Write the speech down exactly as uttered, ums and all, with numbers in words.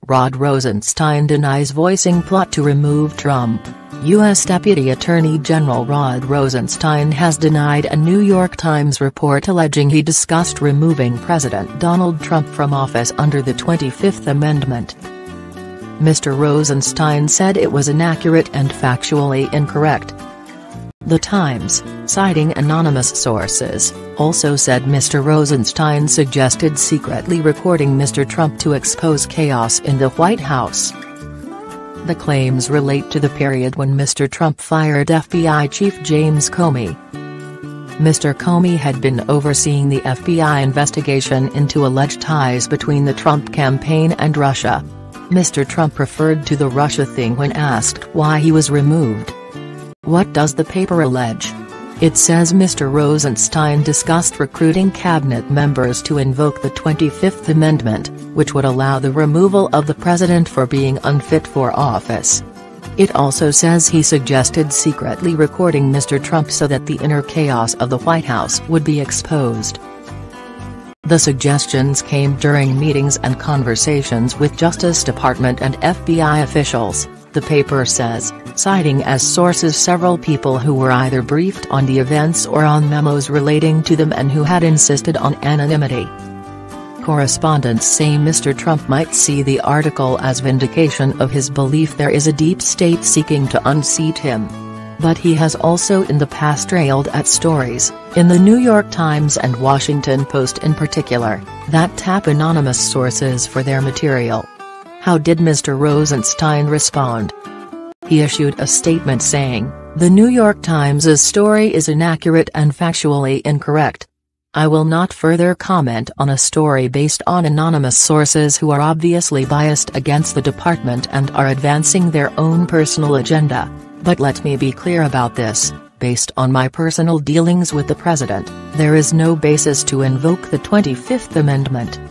Rod Rosenstein denies voicing plot to remove Trump. U S Deputy Attorney General Rod Rosenstein has denied a New York Times report alleging he discussed removing President Donald Trump from office under the twenty-fifth Amendment. Mister Rosenstein said it was inaccurate and factually incorrect. The Times, citing anonymous sources, also said Mister Rosenstein suggested secretly recording Mister Trump to expose chaos in the White House. The claims relate to the period when Mister Trump fired F B I Chief James Comey. Mister Comey had been overseeing the F B I investigation into alleged ties between the Trump campaign and Russia. Mister Trump referred to the Russia thing when asked why he was removed. What does the paper allege? It says Mister Rosenstein discussed recruiting cabinet members to invoke the twenty-fifth Amendment, which would allow the removal of the president for being unfit for office. It also says he suggested secretly recording Mister Trump so that the inner chaos of the White House would be exposed. The suggestions came during meetings and conversations with Justice Department and F B I officials, the paper says, citing as sources several people who were either briefed on the events or on memos relating to them and who had insisted on anonymity. Correspondents say Mister Trump might see the article as vindication of his belief there is a deep state seeking to unseat him. But he has also in the past railed at stories, in the New York Times and Washington Post in particular, that tap anonymous sources for their material. How did Mister Rosenstein respond? He issued a statement saying, "The New York Times' story is inaccurate and factually incorrect. I will not further comment on a story based on anonymous sources who are obviously biased against the department and are advancing their own personal agenda, but let me be clear about this, based on my personal dealings with the president, there is no basis to invoke the twenty-fifth Amendment."